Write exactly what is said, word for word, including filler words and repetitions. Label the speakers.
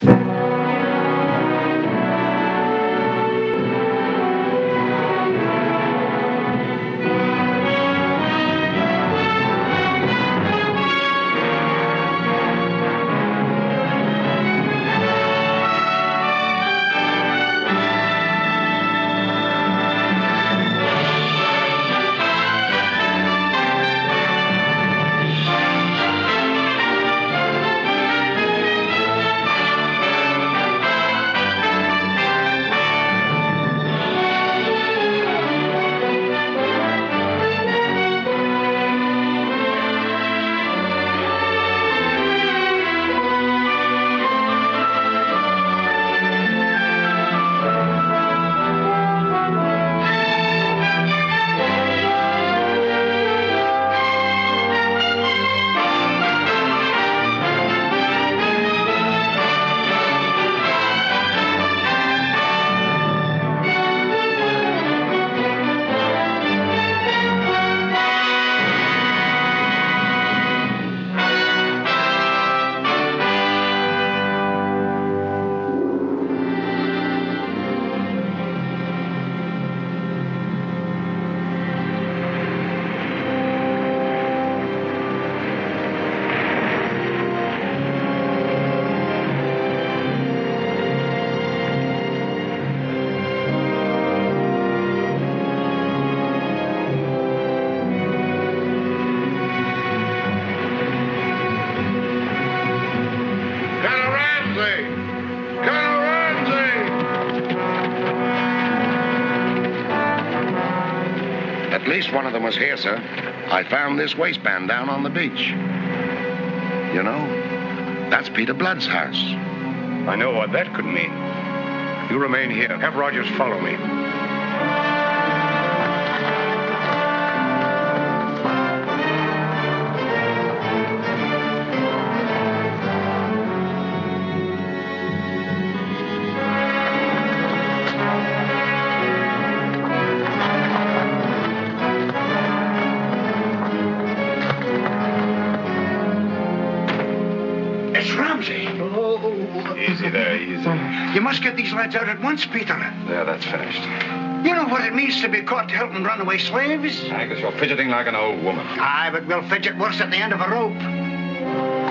Speaker 1: At least one of them was here, sir. I found this waistband down on the beach. You know, that's Peter Blood's house.
Speaker 2: I know what that could mean. You remain here. Have Rogers follow me.
Speaker 3: Easy there, easy.
Speaker 4: You must get these lads out at once, Peter.
Speaker 3: There, that's finished.
Speaker 4: You know what it means to be caught helping runaway slaves?
Speaker 3: I guess you're fidgeting like an old woman.
Speaker 4: Aye, but we'll fidget worse at the end of a rope.